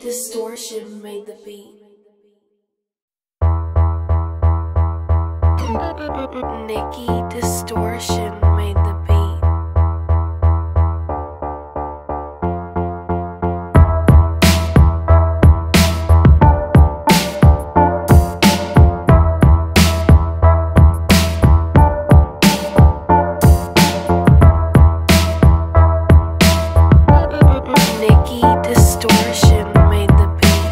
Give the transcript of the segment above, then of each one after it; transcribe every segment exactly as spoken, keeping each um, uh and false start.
Distortion made the beat. Nikki Distortion made the beat. Nikki Distortion made the beat.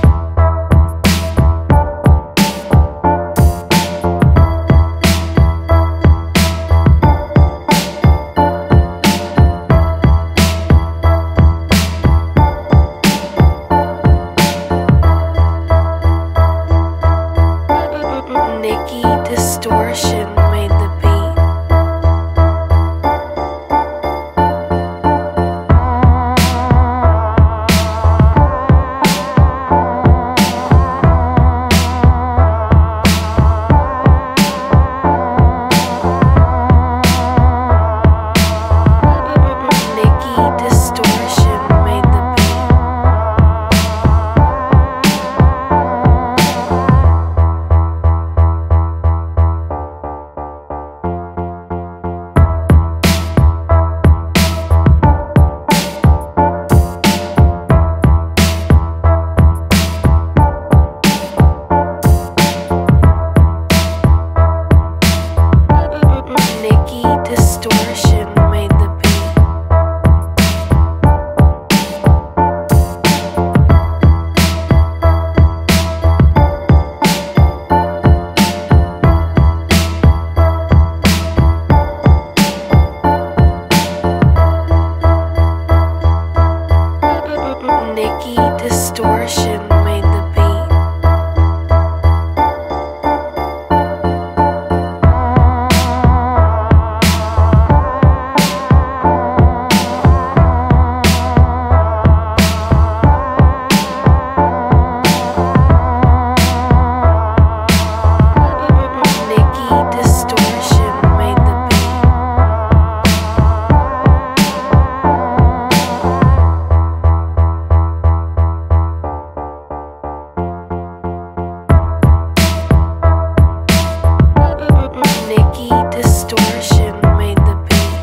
Nikki Distortion made the beat. Nikki Distortion made the beat. Nikki Distortion made the beat. Nikki Distortion made the beat. Nikki Distortion made the beat. Nikki Distortion made the beat.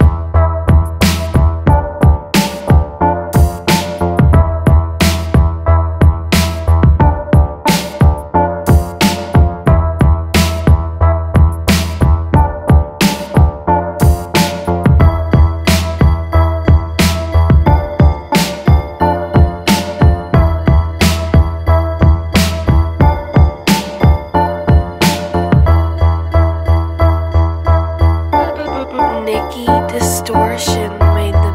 Nikki Distortion made the